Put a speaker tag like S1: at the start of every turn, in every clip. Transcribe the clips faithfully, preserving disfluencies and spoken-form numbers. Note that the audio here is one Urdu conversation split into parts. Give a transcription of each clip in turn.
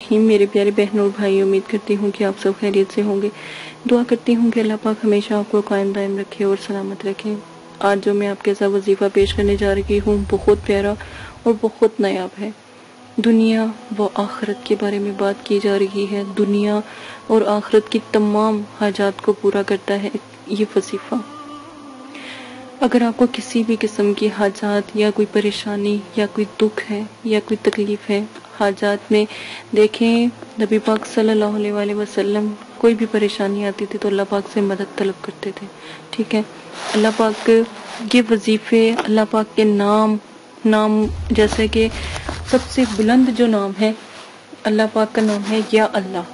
S1: الرحیم میرے پیارے بہنوں اور بھائی، امید کرتی ہوں کہ آپ سب خیریت سے ہوں گے۔ دعا کرتی ہوں کہ اللہ پاک ہمیشہ آپ کو قائم دائم رکھے اور سلامت رکھے۔ آج جو میں آپ کے ساتھ وظیفہ پیش کرنے جا رہی ہوں بہت پیارا اور بہت نایاب ہے۔ دنیا و آخرت کے بارے میں بات کی جا رہی ہے۔ دنیا اور آخرت کی تمام حاجات کو پورا کرتا ہے یہ وظیفہ۔ اگر آپ کو کسی بھی قسم کی حاجات یا کوئی پریشانی یا کوئی دکھ ہے یا کوئی تکلیف ہے حاجات میں، دیکھیں نبی پاک صلی اللہ علیہ وآلہ وسلم کوئی بھی پریشانی آتی تھی تو اللہ پاک سے مدد طلب کرتے تھے، ٹھیک ہے۔ اللہ پاک کے وظیفے، اللہ پاک کے نام نام جیسے کہ سب سے بلند جو نام ہے اللہ پاک کا نام ہے یا اللہ،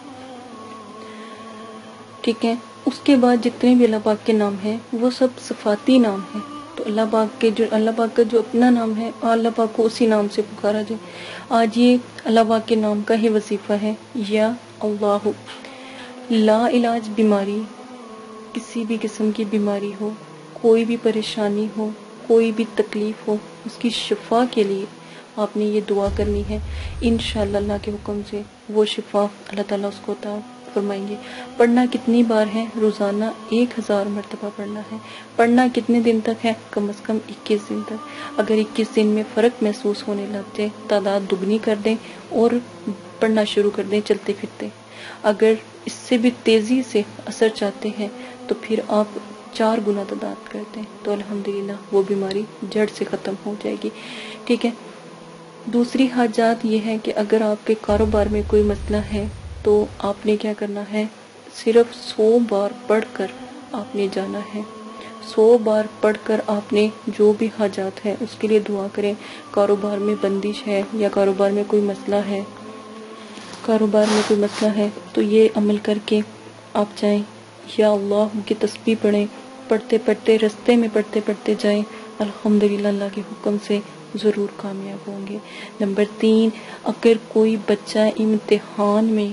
S1: ٹھیک ہے۔ اس کے بعد جتنے بھی اللہ پاک کے نام ہیں وہ سب صفاتی نام ہیں۔ تو اللہ پاک کے جو اللہ پاک کا جو اپنا نام ہے اللہ پاک کو اسی نام سے پکارا جائے۔ آج یہ اللہ پاک کے نام کا ہی وظیفہ ہے، یا اللہ۔ لا علاج بیماری، کسی بھی قسم کی بیماری ہو، کوئی بھی پریشانی ہو، کوئی بھی تکلیف ہو، اس کی شفا کے لیے آپ نے یہ دعا کرنی ہے۔ انشاءاللہ اللہ کے حکم سے وہ شفا اللہ تعالیٰ اس کو عطا فرمائیں گے۔ پڑھنا کتنی بار ہے؟ روزانہ ایک ہزار مرتبہ پڑھنا ہے۔ پڑھنا کتنے دن تک ہے؟ کم از کم اکیس دن تک۔ اگر اکیس دن میں فرق محسوس ہونے لگ جائے، تعداد دگنی کر دیں اور پڑھنا شروع کر دیں چلتے پھرتے۔ اگر اس سے بھی تیزی سے اثر چاہتے ہیں تو پھر آپ چار گنا تعداد کر دیں تو الحمدللہ وہ بیماری جڑ سے ختم ہو جائے گی، ٹھیک ہے۔ دوسری حاجات یہ ہے کہ اگر آپ کے کاروبار میں کوئی مسئلہ ہے تو آپ نے کیا کرنا ہے؟ صرف سو بار پڑھ کر آپ نے جانا ہے۔ سو بار پڑھ کر آپ نے جو بھی حاجات ہے اس کے لیے دعا کریں۔ کاروبار میں بندش ہے یا کاروبار میں کوئی مسئلہ ہے کاروبار میں کوئی مسئلہ ہے تو یہ عمل کر کے آپ جائیں، یا اللہ کی تسبیح پڑھیں، پڑھتے پڑھتے رستے میں پڑھتے پڑھتے جائیں، الحمدللہ اللہ کے حکم سے ضرور کامیاب ہوں گے۔ نمبر تین، اگر کوئی بچہ امتحان میں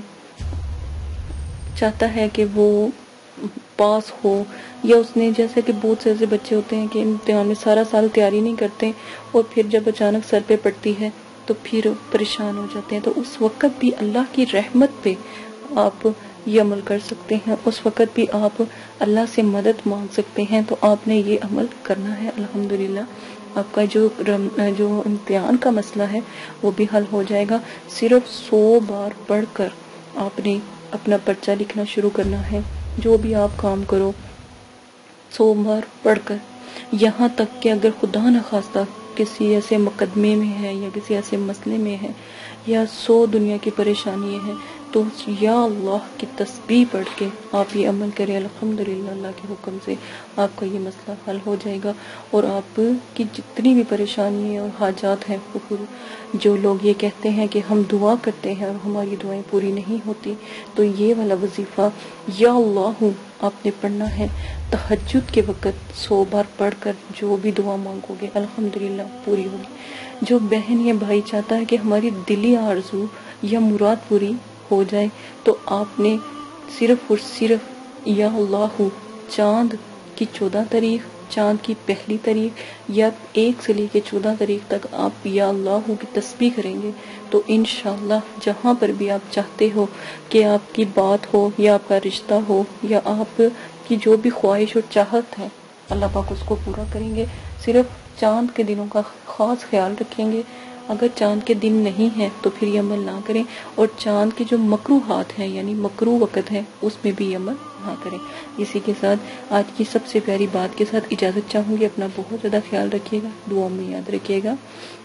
S1: چاہتا ہے کہ وہ پاس ہو، یا اس نے جیسے کہ بہت سے ایسے بچے ہوتے ہیں کہ امتحان میں سارا سال تیاری نہیں کرتے اور پھر جب اچانک سر پہ پڑتی ہے تو پھر پریشان ہو جاتے ہیں، تو اس وقت بھی اللہ کی رحمت پہ آپ یہ عمل کر سکتے ہیں، اس وقت بھی آپ اللہ سے مدد مانگ سکتے ہیں، تو آپ نے یہ عمل کرنا ہے۔ الحمدللہ آپ کا جو جو امتحان کا مسئلہ ہے وہ بھی حل ہو جائے گا۔ صرف سو بار پڑھ کر آپ نے اپنا پرچہ لکھنا شروع کرنا ہے۔ جو بھی آپ کام کرو سو بار پڑھ کر، یہاں تک کہ اگر خدا نخواستہ کسی ایسے مقدمے میں ہے یا کسی ایسے مسئلے میں ہے یا سو دنیا کی پریشانی ہے تو یا اللہ کی تسبیح پڑھ کے آپ یہ عمل کریں، الحمدللہ اللہ کے حکم سے آپ کا یہ مسئلہ حل ہو جائے گا اور آپ کی جتنی بھی پریشانی اور حاجات ہیں وہ پوری۔ جو لوگ یہ کہتے ہیں کہ ہم دعا کرتے ہیں اور ہماری دعائیں پوری نہیں ہوتی، تو یہ والا وظیفہ یا اللہ آپ نے پڑھنا ہے۔ تہجد کے وقت سو بار پڑھ کر جو بھی دعا مانگو گے الحمدللہ پوری ہوگی۔ جو بہن یا بھائی چاہتا ہے کہ ہماری دلی آرزو یا مراد پوری ہو جائے تو آپ نے صرف اور صرف یا اللہ چاند کی چودہ تاریخ، چاند کی پہلی تاریخ یا ایک سے لے کے چودہ تاریخ تک آپ یا اللہ کی تسبیح کریں گے تو انشاءاللہ جہاں پر بھی آپ چاہتے ہو کہ آپ کی بات ہو یا آپ کا رشتہ ہو یا آپ کی جو بھی خواہش اور چاہت ہے اللہ پاک اس کو پورا کریں گے۔ صرف چاند کے دنوں کا خاص خیال رکھیں گے۔ اگر چاند کے دن نہیں ہیں تو پھر یہ عمل نہ کریں، اور چاند کے جو مکروہات ہیں یعنی مکروہ وقت ہے اس میں بھی یہ عمل نہ کریں۔ اسی کے ساتھ آج کی سب سے پیاری بات کے ساتھ اجازت چاہوں گی۔ اپنا بہت زیادہ خیال رکھیے گا، دعا میں یاد رکھیے گا۔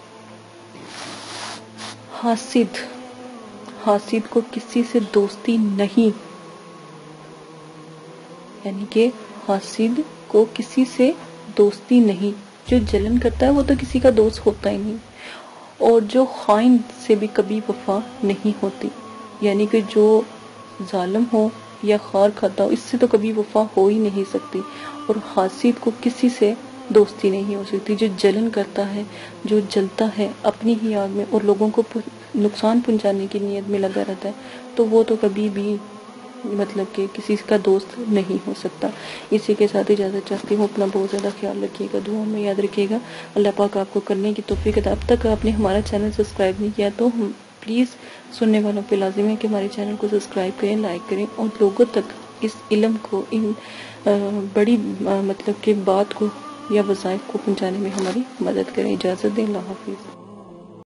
S1: حاسد حاسد کو کسی سے دوستی نہیں، یعنی کہ حاسد کو کسی سے دوستی نہیں۔ جو جلن کرتا ہے وہ تو کسی کا دوست ہوتا ہی نہیں، اور جو خائن سے بھی کبھی وفا نہیں ہوتی، یعنی کہ جو ظالم ہو یا خار کھاتا ہو اس سے تو کبھی وفا ہو ہی نہیں سکتی، اور حاسد کو کسی سے دوستی نہیں ہو سکتی۔ جو جلن کرتا ہے، جو جلتا ہے اپنی ہی آگ میں اور لوگوں کو نقصان پہنچانے کی نیت میں لگا رہتا ہے تو وہ تو کبھی بھی مطلب کہ کسی کا دوست نہیں ہو سکتا۔ اسی کے ساتھ اجازت چاہتی ہوں۔ اپنا بہت زیادہ خیال رکھیے گا، دعاؤں میں یاد رکھیے گا۔ اللہ پاک آپ کو کرنے کی توفیق عطا۔ اب تک آپ نے ہمارا چینل سبسکرائب نہیں کیا تو پلیز سننے والوں پہ لازم ہے کہ ہمارے چینل کو سبسکرائب کریں، لائک کریں اور لوگوں تک اس علم کو، ان بڑی مطلب کہ بات کو یا وظائف کو پہنچانے میں ہماری مدد کریں۔ اجازت دیں، اللہ حافظ۔